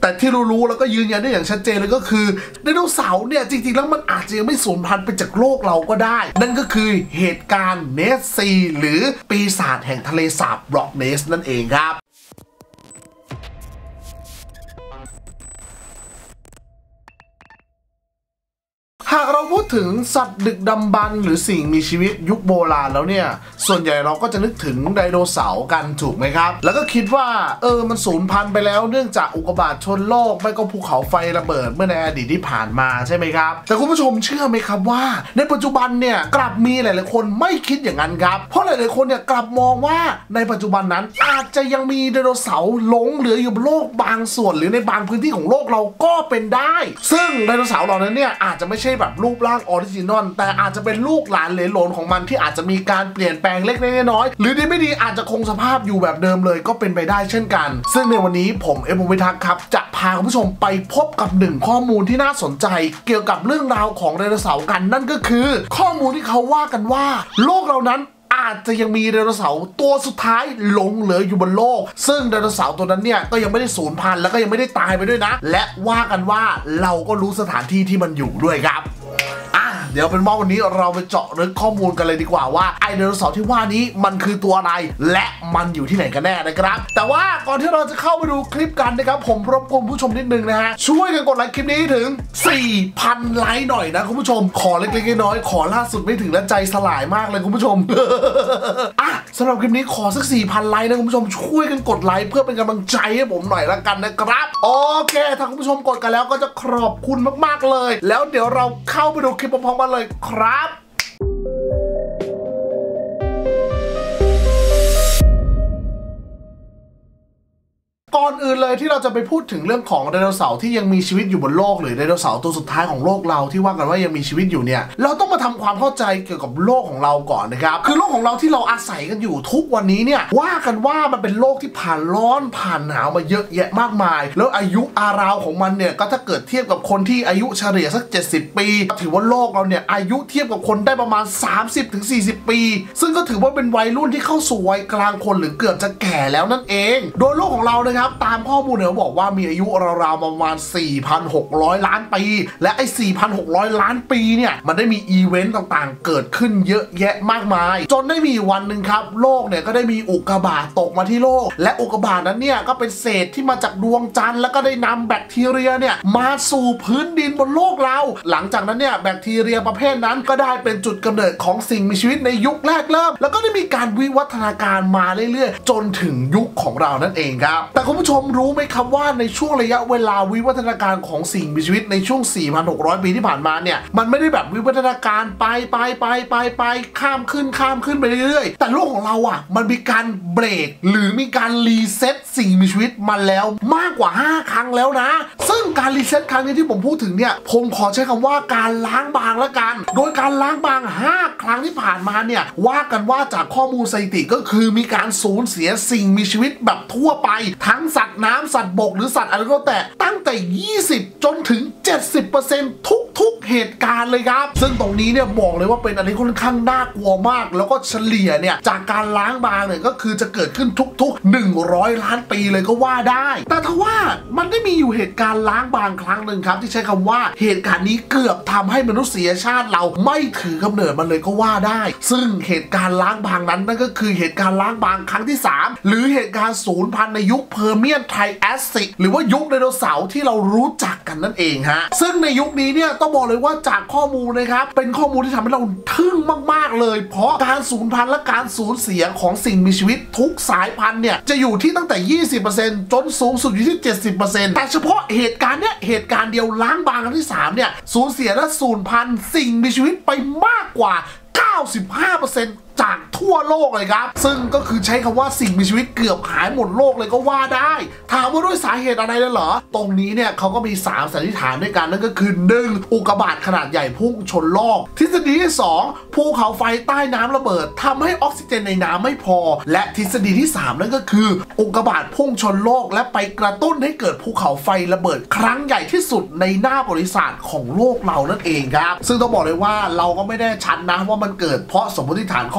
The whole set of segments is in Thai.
แต่ที่รู้แล้วก็ยืนยันได้อย่างชัดเจนเลยก็คือไดโนเสาร์เนี่ยจริงๆแล้วมันอาจจะยังไม่สูญพันธุ์ไปจากโลกเราก็ได้นั่นก็คือเหตุการณ์เนสซีหรือปีศาจแห่งทะเลสาบล็อกเนสนั่นเองครับหากเราพูดถึงสัตว์ดึกดำบรรพ์หรือสิ่งมีชีวิตยุคโบราณแล้วเนี่ยส่วนใหญ่เราก็จะนึกถึงไดโนเสาร์กันถูกไหมครับแล้วก็คิดว่ามันสูญพันธุ์ไปแล้วเนื่องจากอุกกาบาตชนโลกไม่ก็ภูเขาไฟระเบิดเมื่อในอดีตที่ผ่านมาใช่ไหมครับแต่คุณผู้ชมเชื่อไหมครับว่าในปัจจุบันเนี่ยกลับมีหลายๆคนไม่คิดอย่างนั้นครับเพราะหลายๆคนเนี่ยกลับมองว่าในปัจจุบันนั้นอาจจะยังมีไดโนเสาร์หลงเหลืออยู่บนโลกบางส่วนหรือในบางพื้นที่ของโลกเราก็เป็นได้ซึ่งไดโนเสาร์เหล่านั้นเนี่ยอาจจะไม่ใช่แบบรูปร่างออริจินอลแต่อาจจะเป็นลูกหลานเหลนหลนของมันที่อาจจะมีการเปลี่ยนแปลงเล็กๆน้อยๆหรือดีไม่ดีอาจจะคงสภาพอยู่แบบเดิมเลยก็เป็นไปได้เช่นกันซึ่งในวันนี้ผมเอ็มวิทักษ์ครับจะพาคุณผู้ชมไปพบกับหนึ่งข้อมูลที่น่าสนใจเกี่ยวกับเรื่องราวของไดโนเสาร์กันนั่นก็คือข้อมูลที่เขาว่ากันว่าโลกเรานั้นอาจจะยังมีไดโนเสาร์ตัวสุดท้ายหลงเหลืออยู่บนโลกซึ่งไดโนเสาร์ตัวนั้นเนี่ยก็ยังไม่ได้สูญพันธุ์แล้วก็ยังไม่ได้ตายไปด้วยนะและว่ากันว่าเราก็รู้สถานที่ที่มันอยู่ด้วยครับเดี๋ยวเป็นว่าวันนี้เราไปเจาะลึกข้อมูลกันเลยดีกว่าว่าไอไดโนเสาร์ที่ว่านี้มันคือตัวอะไรและมันอยู่ที่ไหนกันแน่นะครับแต่ว่าก่อนที่เราจะเข้าไปดูคลิปกันนะครับผมรบกวนผู้ชมนิดนึงนะฮะช่วยกันกดไลค์คลิปนี้ถึง 4,000 ไลค์หน่อยนะคุณผู้ชมขอเล็กๆน้อยๆขอล่าสุดไม่ถึงแล้วใจสลายมากเลยคุณผู้ชม สำหรับคลิปนี้ขอสัก 4,000 ไลค์นะคุณผู้ชมช่วยกันกดไลค์เพื่อเป็นกำลังใจให้ผมหน่อยละกันนะครับโอเคถ้าคุณผู้ชมกดกันแล้วก็จะขอบคุณมากๆเลยแล้วเดี๋ยวเราเข้าไปดูคลิปพร้อมๆกันเลยครับก่อนอื่นเลยที่เราจะไปพูดถึงเรื่องของไดโนเสาร์ที่ยังมีชีวิตอยู่บนโลกหรือไดโนเสาร์ตัวสุดท้ายของโลกเราที่ว่ากันว่ายังมีชีวิตอยู่เนี่ยเราต้องมาทำความเข้าใจเกี่ยวกับโลกของเราก่อนนะครับคือโลกของเราที่เราอาศัยกันอยู่ทุกวันนี้เนี่ยว่ากันว่ามันเป็นโลกที่ผ่านร้อนผ่านหนาวมาเยอะแยะมากมายแล้วอายุอาราวของมันเนี่ยก็ถ้าเกิดเทียบกับคนที่อายุเฉลี่ยสัก70 ปีถือว่าโลกเราเนี่ยอายุเทียบกับคนได้ประมาณ 30-40 ปีซึ่งก็ถือว่าเป็นวัยรุ่นที่เข้าสู่วัยกลางคนหรือเกือบจะแก่แล้วนั่นเองโดยโลกของเรานะครับตามข้อมูลเนี่ยบอกว่ามีอายุราวๆประมาณ 4,600 ล้านปีและไอ้ 4,600 ล้านปีเนี่ยมันได้มีอีเวนต์ต่างๆเกิดขึ้นเยอะแยะมากมายจนได้มีวันหนึ่งครับโลกเนี่ยก็ได้มีอุกกาบาตตกมาที่โลกและอุกกาบาตนั้นเนี่ยก็เป็นเศษที่มาจากดวงจันทร์แล้วก็ได้นำแบคทีเรียเนี่ยมาสู่พื้นดินบนโลกเราหลังจากนั้นเนี่ยแบคทีเรียประเภทนั้นก็ได้เป็นจุดกำเนิดของสิ่งมีชีวิตในยุคแรกเริ่มแล้วก็ได้มีการวิวัฒนาการมาเรื่อยๆจนถึงยุคของเรานั่นเองครับแต่คุณผู้ชมรู้ไหมครับว่าในช่วงระยะเวลาวิวัฒนาการของสิ่งมีชีวิตในช่วง 4,600 ปีที่ผ่านมาเนี่ยมันไม่ได้แบบวิวัฒนาการไปข้ามขึ้นไปเรื่อยๆแต่โลกของเราอ่ะมันมีการเบรกหรือมีการรีเซ็ตสิ่งมีชีวิตมาแล้วมากกว่า5 ครั้งแล้วนะซึ่งการรีเซ็ตครั้งนี้ที่ผมพูดถึงเนี่ยผมขอใช้คำว่าการล้างบางละกันโดยการล้างบาง5 ครั้งที่ผ่านมาเนี่ยว่ากันว่าจากข้อมูลสถิติก็คือมีการสูญเสียสิ่งมีชีวิตแบบทั่วไปทั้งสัตว์น้ำสัตว์บกหรือสัตว์อะไรก็แต่ตั้งแต่20จนถึง 70% ทุกเหตุการณ์เลยครับซึ่งตรงนี้เนี่ยบอกเลยว่าเป็นอะไรค่อนข้างน่ากลัวมากแล้วก็เฉลี่ยเนี่ยจากการล้างบางเนี่ยก็คือจะเกิดขึ้นทุก100 ล้านปีเลยก็ว่าได้แต่ทว่ามันได้มีอยู่เหตุการณ์ล้างบางครั้งหนึ่งครับที่ใช้คำว่าเหตุการณ์นี้เกือบทำให้มนุษยชาติเราไม่ถือกำเนิดมันเลยก็ว่าได้ซึ่งเหตุการณ์ล้างบางนั้นนั่นก็คือเหตุการณ์ล้างบางครั้งที่3หรือเหตุการณ์สูญพันธุ์ในยุคเพอร์เมียนไทรแอสซิกหรือว่ายุคไดโนเสาร์ที่เรารู้จักกันนั่นเองฮะซึ่งในยุคนี้เนี่ยต้องบอกเลยว่าจากข้อมูลนะครับเป็นข้อมูลที่ทำให้เราทึ่งมากๆเลยเพราะการสูญพันธุ์และการสูญเสียของสิ่งมีชีวิตทุกสายพันธุ์เนี่ยจะอยู่ที่ตั้งแต่ 20% จนสูงสุดอยู่ที่ 70% แต่เฉพาะเหตุการณ์เนี้ยเหตุการณ์เดียวล้างบางครั้งที่3เนี่ยสูญเสียและสูญพันธุ์สิ่งมีชีวิตไปมากกว่า 95% จากทั่วโลกเลยครับซึ่งก็คือใช้คำว่าสิ่งมีชีวิตเกือบหายหมดโลกเลยก็ว่าได้ถามว่าด้วยสาเหตุอะไรเลยเหรอตรงนี้เนี่ยเขาก็มี3สันนิษฐานด้วยกันนั่นก็คือ 1. อุกกาบาตขนาดใหญ่พุ่งชนโลกทฤษฎีที่ 2. ภูเขาไฟใต้น้ำระเบิดทำให้ออกซิเจนในน้ำไม่พอและทฤษฎีที่ 3 นั่นก็คืออุกกาบาตพุ่งชนโลกและไปกระตุ้นให้เกิดภูเขาไฟระเบิดครั้งใหญ่ที่สุดในหน้าประวัติศาสตร์ของโลกเรานั่นเองครับซึ่งต้องบอกเลยว่าเราก็ไม่ได้ชัดนะว่ามันเกิดเพราะสมมติฐานข้อ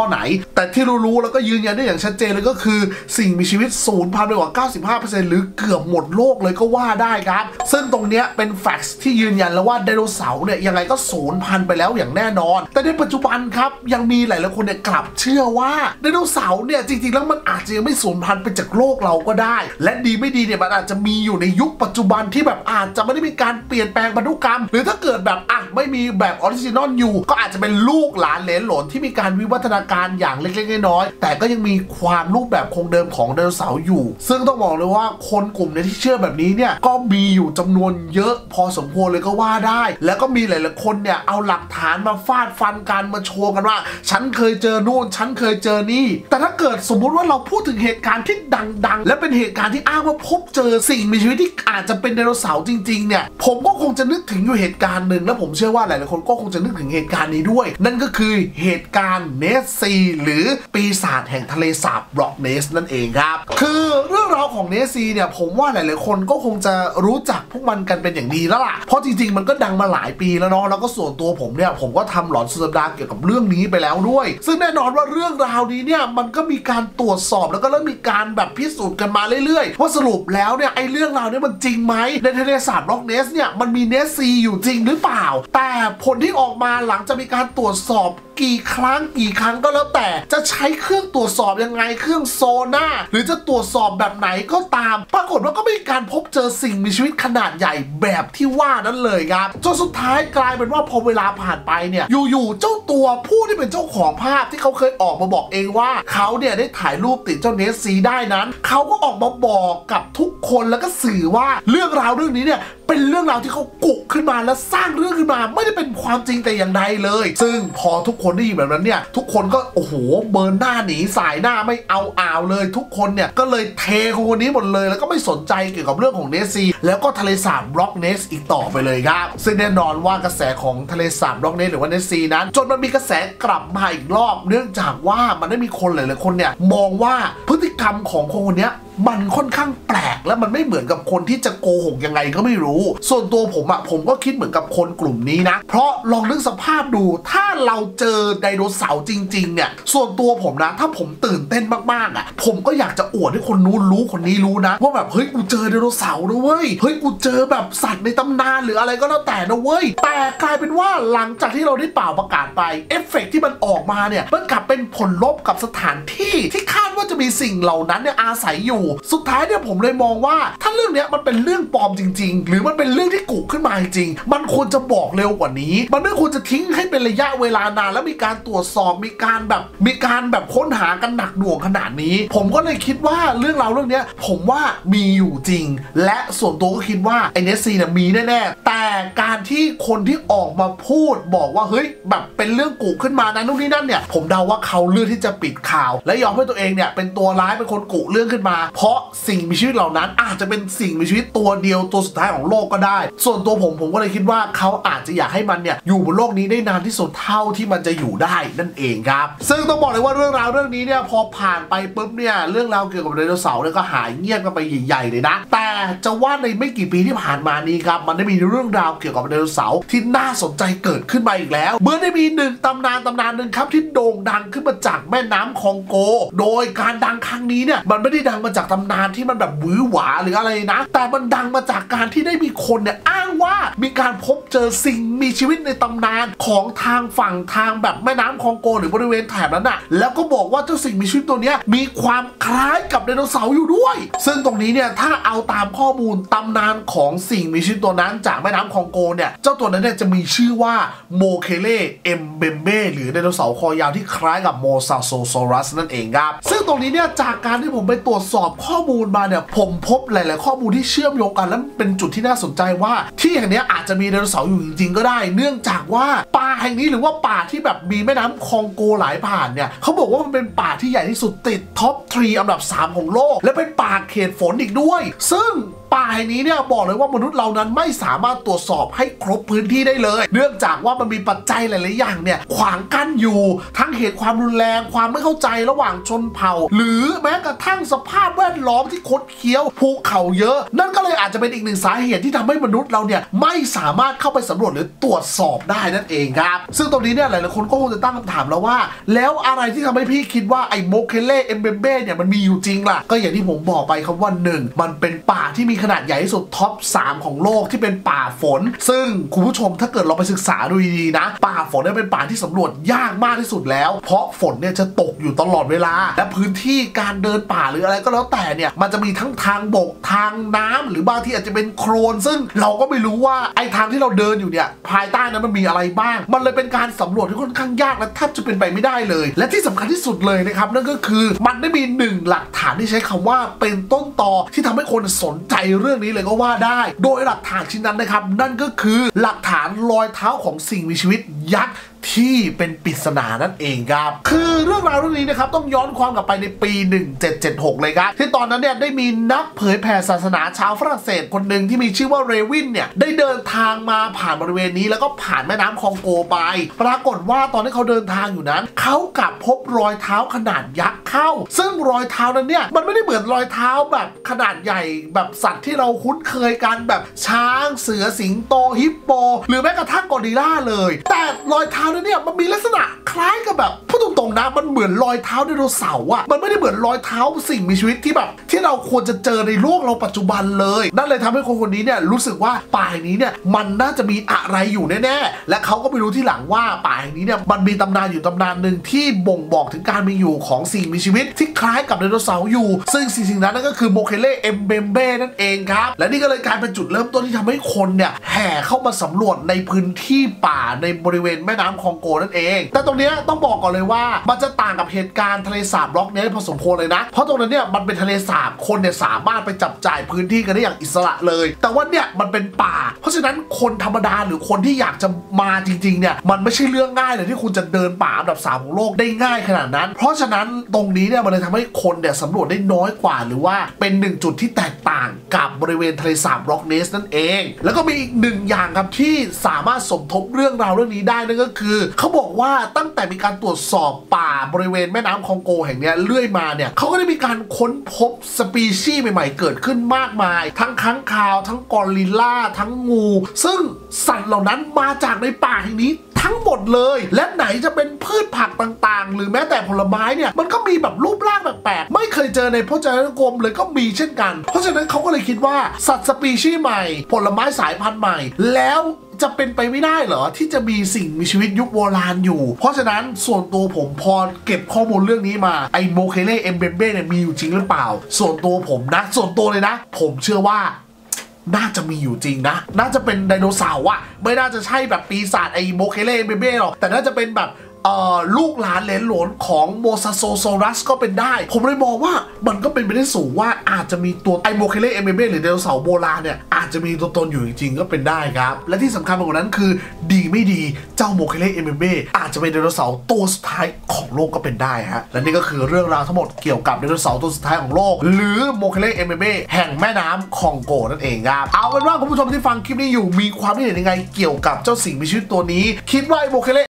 อไหนแต่ที่รู้แล้วก็ยืนยันได้อย่างชัดเจนเลยก็คือสิ่งมีชีวิตสูญพันธุ์ไปกว่า 95% หรือเกือบหมดโลกเลยก็ว่าได้ครับซึ่งตรงเนี้ยเป็นแฟกต์ที่ยืนยันแล้วว่าไดโนเสาร์เนี่ยยังไงก็สูญพันธุ์ไปแล้วอย่างแน่นอนแต่ในปัจจุบันครับยังมีหลายๆคนเนี่ยกลับเชื่อว่าไดโนเสาร์เนี่ยจริงๆแล้วมันอาจจะยังไม่สูญพันธุ์ไปจากโลกเราก็ได้และดีไม่ดีเนี่ยมันอาจจะมีอยู่ในยุคปัจจุบันที่แบบอาจจะไม่ได้มีการเปลี่ยนแปลงพันธุกรรมหรือถ้าเกิดแบบไม่มีแบบออริจินอลอยู่ก็อาจจะเป็นลูกหลานเหลนหลนที่มีการวิวัฒนาการอย่างเล็กๆน้อยๆแต่ก็ยังมีความรูปแบบคงเดิมของไดโนเสาร์อยู่ซึ่งต้องบอกเลยว่าคนกลุ่มนี้ที่เชื่อแบบนี้เนี่ยก็มีอยู่จำนวนเยอะพอสมควรเลยก็ว่าได้แล้วก็มีหลายๆคนเนี่ยเอาหลักฐานมาฟาดฟันกันมาโชว์กันว่าฉันเคยเจอนู่นฉันเคยเจอนี่แต่ถ้าเกิดสมมุติว่าเราพูดถึงเหตุการณ์ที่ดังๆและเป็นเหตุการณ์ที่อ้างว่าพบเจอสิ่งมีชีวิตที่อาจจะเป็นไดโนเสาร์จริงๆเนี่ยผมก็คงจะนึกถึงอยู่เหตุการณ์หนึ่งและผมเชื่อว่าหลายๆคนก็คงจะนึกถึงเหตุการณ์นี้ด้วยนั่นก็คือเหตุการณ์เนสซีหรือปีศาจแห่งทะเลสาบบล็อกเนสนั่นเองครับคือเรื่องราวของเนสซีเนี่ยผมว่าหลายๆคนก็คงจะรู้จักพวกมันกันเป็นอย่างดีแล้วล่ะเพราะจริงๆมันก็ดังมาหลายปีแล้วเนาะแล้วก็ส่วนตัวผมเนี่ยผมก็ทำหลอนสุดสัปดาห์เกี่ยวกับเรื่องนี้ไปแล้วด้วยซึ่งแน่นอนว่าเรื่องราวนี้เนี่ยมันก็มีการตรวจสอบแล้วก็เริ่มมีการแบบพิสูจน์กันมาเรื่อยๆว่าสรุปแล้วเนี่ยไอ้เรื่องราวนี้มันจริงไหมในทะเลสาบบล็อกเนสเนี่ยมันมีเนสซีอยู่จริงหรือเปล่าแต่ผลที่ออกมาหลังจากมีการตรวจสอบกี่ครั้งก็แล้วแต่จะใช้เครื่องตรวจสอบยังไงเครื่องโซน่าหรือจะตรวจสอบแบบไหนก็ตามปรากฏว่าก็ไม่มีการพบเจอสิ่งมีชีวิตขนาดใหญ่แบบที่ว่านั้นเลยครับจนสุดท้ายกลายเป็นว่าพอเวลาผ่านไปเนี่ยอยู่ๆเจ้าตัวผู้ที่เป็นเจ้าของภาพที่เขาเคยออกมาบอกเองว่าเขาเนี่ยได้ถ่ายรูปติดเจ้าเนสซีได้นั้นเขาก็ออกมาบอกกับทุกคนแล้วก็สื่อว่าเรื่องราวเรื่องนี้เนี่ยเป็นเรื่องราวที่เขากุขึ้นมาและสร้างเรื่องขึ้นมาไม่ได้เป็นความจริงแต่อย่างใดเลยซึ่งพอทุกคนได้ยินแบบนั้นเนี่ยทุกคนก็โอ้โหเบิร์นหน้าหนีสายหน้าไม่เอาเลยทุกคนเนี่ยก็เลยเทคนนี้หมดเลยแล้วก็ไม่สนใจเกี่ยวกับเรื่องของเนสซีแล้วก็ทะเลสาบบล็อกเนสอีกต่อไปเลยครับซึ่งแน่นอนว่ากระแสของทะเลสาบบล็อกเนสหรือว่าเนสซีนั้นจนมันมีกระแสกลับมาอีกรอบเนื่องจากว่ามันได้มีคนหลายๆคนเนี่ยมองว่าพฤติกรรมของคนนี้มันค่อนข้างแปลกและมันไม่เหมือนกับคนที่จะโกหกยังไงก็ไม่รู้ส่วนตัวผมก็คิดเหมือนกับคนกลุ่มนี้นะเพราะลองนึกสภาพดูถ้าเราเจอไดโนเสาร์จริงๆเนี่ยส่วนตัวผมนะถ้าผมตื่นเต้นมากๆผมก็อยากจะอวดให้คนนู้นรู้คนนี้รู้นะว่าแบบเฮ้ยกูเจอไดโนเสาร์นะเว้ยเฮ้ยกูเจอแบบสัตว์ในตำนานหรืออะไรก็แล้วแต่นะเว้ยแต่กลายเป็นว่าหลังจากที่เราได้เป่าประกาศไปเอฟเฟกต์ที่มันออกมาเนี่ยมันกลับเป็นผลลบกับสถานที่ที่คาดว่าจะมีสิ่งเหล่านั้นเนี่ยอาศัยอยู่สุดท้ายเนี่ยผมเลยมองว่าถ้าเรื่องนี้มันเป็นเรื่องปลอมจริงๆหรือมันเป็นเรื่องที่กุขึ้นมาจริงมันควรจะบอกเร็วกว่านี้มันไม่ควรจะทิ้งให้เป็นระยะเวลานานแล้วมีการตรวจสอบมีการแบบค้นหากันหนักหน่วงขนาดนี้ผมก็เลยคิดว่าเรื่องราวเรื่องนี้ผมว่ามีอยู่จริงและส่วนตัวก็คิดว่าไอเนสซีเนี่ยมีแน่ๆแต่การที่คนที่ออกมาพูดบอกว่าเฮ้ยแบบเป็นเรื่องกุขึ้นมานะนู่นนี่นั่นเนี่ยผมเดาว่าเขาเลือกที่จะปิดข่าวและยอมให้ตัวเองเนี่ยเป็นตัวร้ายเป็นคนกุเรื่องขึ้นมาเพราะสิ่งมีชีวิตเหล่านั้นอาจจะเป็นสิ่งมีชีวิตตัวเดียวตัวสุดท้ายของโลกก็ได้ส่วนตัวผมก็เลยคิดว่าเขาอาจจะอยากให้มันเนี่ยอยู่บนโลกนี้ได้นานที่สุดเท่าที่มันจะอยู่ได้นั่นเองครับซึ่งต้องบอกเลยว่าเรื่องราวเรื่องนี้เนี่ยพอผ่านไปปุ๊บเนี่ยเรื่องราวเกี่ยวกับไดโนเสาร์เนี่ยก็หายเงียบกันไปใหญ่ๆเลยนะแต่จะว่าในไม่กี่ปีที่ผ่านมานี้ครับมันได้มีเรื่องราวเกี่ยวกับไดโนเสาร์ที่น่าสนใจเกิดขึ้นมาอีกแล้วเมื่อได้มีหนึ่งตำนานหนึ่งครับที่โด่งดังขึ้นมาจากแม่น้ำคองโกโดยการดังครั้งนี้เนี่ยมันไม่ได้ดังมาจากตำนานที่มันแบบหวือหวาหรืออะไรนะแต่มันดังมาจากการที่ได้มีคนเนี่ยอ้างว่ามีการพบเจอสิ่งมีชีวิตในตำนานของทางฝั่งทางแบบแม่น้ำคองโกหรือบริเวณแถบนั้นน่ะแล้วก็บอกว่าเจ้าสิ่งมีชีวิตตัวนี้มีความคล้ายกับไดโนเสาร์อยู่ด้วยซึ่งตรงนี้เนี่ยถ้าเอาตามข้อมูลตำนานของสิ่งมีชีวิตตัวนั้นจากแม่น้ำคองโกเนี่ยเจ้าตัวนั้นเนี่ยจะมีชื่อว่าโมเคเล่เอมเบมเบ้หรือไดโนเสาร์คอยาวที่คล้ายกับโมซาโซซอรัสนั่นเองครับซึ่งตรงนี้เนี่ยจากการที่ผมไปตรวจสอบข้อมูลมาเนี่ยผมพบหลายๆข้อมูลที่เชื่อมโยงกันและเป็นจุดที่น่าสนใจว่าที่แห่งนี้อาจจะมีไดโนเสาร์อยู่จริงๆก็ได้เนื่องจากว่าป่าแห่งนี้หรือว่าป่าที่แบบมีแม่น้ำคองโกไหลผ่านเนี่ยเขาบอกว่ามันเป็นป่าที่ใหญ่ที่สุดติดท็อป 3 อันดับ 3ของโลกและเป็นป่าเขตฝนอีกด้วยซึ่งป่าแห่งนี้เนี่ยบอกเลยว่ามนุษย์เรานั้นไม่สามารถตรวจสอบให้ครบพื้นที่ได้เลยเนื่องจากว่ามันมีปัจจัยหลายๆอย่างเนี่ยขวางกั้นอยู่ทั้งเหตุความรุนแรงความไม่เข้าใจระหว่างชนเผ่าหรือแม้กระทั่งสภาพแวดล้อมที่คดเคี้ยวภูเขาเยอะนั่นก็เลยอาจจะเป็นอีกหนึ่งสาเหตุที่ทำให้มนุษย์เราเนี่ยไม่สามารถเข้าไปสำรวจหรือตรวจสอบได้นั่นเองครับซึ่งตรงนี้เนี่ยหลายๆคนก็คงจะตั้งคำถามแล้วว่าแล้วอะไรที่ทำให้พี่คิดว่าไอ้โมเคเล่เอมเบเบ้เนี่ยมันมีอยู่จริงล่ะก็อย่างที่ผมบอกไปครับว่า1มันเป็นป่าที่มีขนาดใหญ่ที่สุดท็อป3ของโลกที่เป็นป่าฝนซึ่งคุณผู้ชมถ้าเกิดเราไปศึกษาดูดีๆนะป่าฝนเนี่ยเป็นป่าที่สำรวจยากมากที่สุดแล้วเพราะฝนเนี่ยจะตกอยู่ตลอดเวลาและพื้นที่การเดินป่าหรืออะไรก็แล้วแต่เนี่ยมันจะมีทั้งทางบกทางน้ำหรือบางทีอาจจะเป็นโคลนซึ่งเราก็ไม่รู้ว่าไอ้ทางที่เราเดินอยู่เนี่ยภายใต้นั้นมันมีอะไรบ้างมันเลยเป็นการสำรวจที่ค่อนข้างยากและแทบจะเป็นไปไม่ได้เลยและที่สำคัญที่สุดเลยนะครับนั่นก็คือมันได้มี1หลักฐานที่ใช้คำว่าเป็นต้นตอที่ทำให้คนสนใจเรื่องนี้เลยก็ว่าได้โดยหลักฐานชิ้นนั้นนะครับนั่นก็คือหลักฐานรอยเท้าของสิ่งมีชีวิตยักษ์ที่เป็นปริศนานั่นเองครับคือเรื่องราวเรื่องนี้นะครับต้องย้อนความกลับไปในปี1776เลยครับที่ตอนนั้นเนี่ยได้มีนักเผยแผ่ศาสนาชาวฝรั่งเศสคนหนึ่งที่มีชื่อว่าเรวินเนี่ยได้เดินทางมาผ่านบริเวณนี้แล้วก็ผ่านแม่น้ำคองโกไปปรากฏว่าตอนที่เขาเดินทางอยู่นั้นเขากลับพบรอยเท้าขนาดยักษ์เข้าซึ่งรอยเท้านั้นเนี่ยมันไม่ได้เหมือนรอยเท้าแบบขนาดใหญ่แบบสัตว์ที่เราคุ้นเคยกันแบบช้างเสือสิงโตฮิปโปหรือแม้กระทั่งกอริลลาเลยแต่รอยเท้าเนี่ยมันมีลักษณะคล้ายกับแบบพูดตรงๆนะมันเหมือนรอยเท้าไดโนเสาร์อ่ะมันไม่ได้เหมือนรอยเท้าสิ่งมีชีวิตที่แบบที่เราควรจะเจอในโลกเราปัจจุบันเลยนั่นเลยทำให้คนนี้เนี่ยรู้สึกว่าป่าแห่งนี้เนี่ยมันน่าจะมีอะไรอยู่แน่ๆและเขาก็ไปรู้ที่หลังว่าป่าแห่งนี้เนี่ยมันมีตำนานอยู่ตำนานหนึ่งที่บ่งบอกถึงการมีอยู่ของสิ่งมีชีวิตที่คล้ายกับไดโนเสาร์อยู่ซึ่งสิ่งนั้นก็คือโมเคเล่เอมเบมเบ้นั่นเองครับและนี่ก็เลยกลายเป็นจุดเริ่มต้นที่ทำให้คนเนี่ยแห่เข้ามาสำรวจในพื้นที่ป่าในบริเวณแม่น้ำคองโกนั่นเองแต่ตรงนี้ต้องบอกก่อนเลยว่ามันจะต่างกับเหตุการณ์ทะเลสาบล็อกเนสพอสมควรเลยนะเพราะตรงนั้นเนี่ยมันเป็นทะเลสาบคนเนี่ยสามารถไปจับจ่ายพื้นที่กันได้อย่างอิสระเลยแต่ว่าเนี่ยมันเป็นป่าเพราะฉะนั้นคนธรรมดาหรือคนที่อยากจะมาจริงๆเนี่ยมันไม่ใช่เรื่องง่ายเลยที่คุณจะเดินป่าอันดับ3ของโลกได้ง่ายขนาดนั้นเพราะฉะนั้นตรงนี้เนี่ยมันเลยทำให้คนเนี่ยสำรวจได้น้อยกว่าหรือว่าเป็น1จุดที่แตกต่างกับบริเวณทะเลสาบล็อกเนสนั่นเองแล้วก็มีอีก1อย่างครับที่สามารถสมทบเรื่องราวเรื่องนี้ได้นั่นก็คือเขาบอกว่าตั้งแต่มีการตรวจสอบป่าบริเวณแม่น้ำคองโกแห่งนี้เรื่อยมาเนี่ยเขาก็ได้มีการค้นพบสปีชีส์ใหม่ๆเกิดขึ้นมากมายทั้งค้างคาวทั้งกอริลลาทั้งงูซึ่งสัตว์เหล่านั้นมาจากในป่าแห่งนี้ทั้งหมดเลยและไหนจะเป็นพืชผักต่างๆหรือแม้แต่ผลไม้เนี่ยมันก็มีแบบรูปร่างแปลกๆไม่เคยเจอในพจนานุกรมเลยก็มีเช่นกันเพราะฉะนั้นเขาก็เลยคิดว่าสัตว์สปีชีส์ใหม่ผลไม้สายพันธุ์ใหม่แล้วจะเป็นไปไม่ได้เหรอที่จะมีสิ่งมีชีวิตยุคโบราณอยู่เพราะฉะนั้นส่วนตัวผมพอเก็บข้อมูลเรื่องนี้มาไอ้โมเคเล่เอมเบมเบ้เนี่ยมีอยู่จริงหรือเปล่าส่วนตัวผมนะส่วนตัวเลยนะผมเชื่อว่าน่าจะมีอยู่จริงนะน่าจะเป็นไดโนเสาร์อะไม่น่าจะใช่แบบปีศาจไอ้โมเคเล่เบเบ้หรอกแต่น่าจะเป็นแบบลูกหลานเหลนหลนของโมซาโซโซรัสก็เป็นได้ผมเลยมองว่ามันก็เป็นไปได้สูงว่าอาจจะมีตัวไอโมเคเล่เอมเบเบ้หรือไดโนเสาร์โบราณเนี่ยอาจจะมีตัวตนอยู่จริงๆก็เป็นได้ครับและที่สำคัญกว่านั้นคือดีไม่ดีเจ้าโมเคเล่เอมเบเบ้อาจจะเป็นไดโนเสาร์ตัวสุดท้ายของโลกก็เป็นได้ฮะและนี่ก็คือเรื่องราวทั้งหมดเกี่ยวกับไดโนเสาร์ตัวสุดท้ายของโลกหรือโมเคเล่เอมเบเบ้แห่งแม่น้ำคองโกนั่นเองครับเอาเป็นว่าคุณผู้ชมที่ฟังคลิปนี้อยู่มีความคิดเห็นยังไงเกี่ยวกับเจ้าสิ่งมีชีวิตตัวนี้คิดว่าไอโมเคเล่